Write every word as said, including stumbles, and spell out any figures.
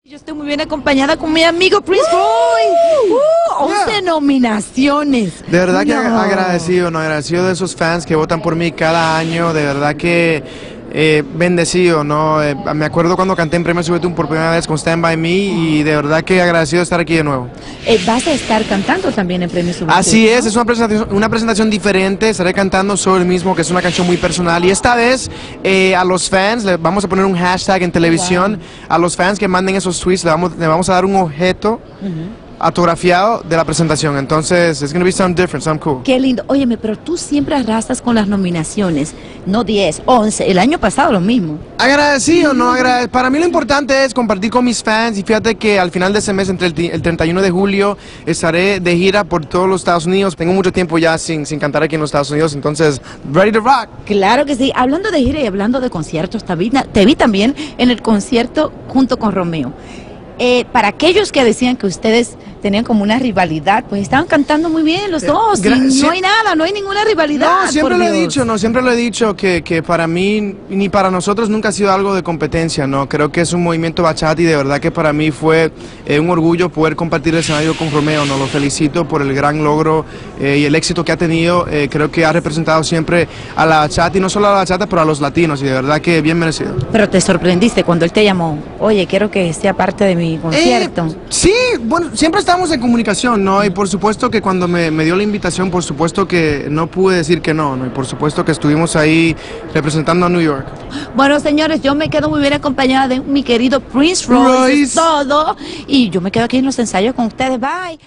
Yo estoy muy bien acompañada con mi amigo Prince Roy. Uh, once yeah. nominaciones. De verdad que no. agradecido, no agradecido de esos fans que votan por mí cada año. De verdad que eh, bendecido, ¿no? Eh, me acuerdo cuando canté en Premio Juventud por primera vez con Stand By Me y de verdad que agradecido de estar aquí de nuevo. Eh, vas a estar cantando también en Premio Juventud. Así es, ¿no? Es una presentación, una presentación diferente. Estaré cantando sobre el mismo, que es una canción muy personal. Y esta vez eh, a los fans, le vamos a poner un hashtag en televisión. Wow. A los fans que manden esos tweets, le vamos, le vamos a dar un objeto uh-huh. autografiado de la presentación. Entonces, it's gonna be something different, something cool. Qué lindo. Óyeme, pero tú siempre arrastras con las nominaciones. No diez, once. El año pasado lo mismo. Agradecido, ¿no? Agrade... Para mí lo importante es compartir con mis fans. Y fíjate que al final de ese mes, entre el, el treinta y uno de julio, estaré de gira por todos los Estados Unidos. Tengo mucho tiempo ya sin, sin cantar aquí en los Estados Unidos. Entonces, ready to rock. Claro que sí. Hablando de gira y hablando de conciertos, te vi, te vi también en el concierto junto con Romeo. Eh, para aquellos que decían que ustedes tenían como una rivalidad, pues estaban cantando muy bien los dos, y no hay nada, no hay ninguna rivalidad. No, siempre lo he dicho, no, siempre lo he dicho que, que para mí, ni para nosotros nunca ha sido algo de competencia, no, creo que es un movimiento bachata y de verdad que para mí fue eh, un orgullo poder compartir el escenario con Romeo, no, lo felicito por el gran logro eh, y el éxito que ha tenido, eh, creo que ha representado siempre a la bachata y no solo a la bachata, pero a los latinos y de verdad que bien merecido. Pero te sorprendiste cuando él te llamó, oye, quiero que sea parte de mi concierto. Eh, sí, bueno, siempre estamos en comunicación, ¿no? Y por supuesto que cuando me, me dio la invitación, por supuesto que no pude decir que no, ¿no? Y por supuesto que estuvimos ahí representando a New York. Bueno, señores, yo me quedo muy bien acompañada de mi querido Prince Royce, todo, y yo me quedo aquí en los ensayos con ustedes. Bye.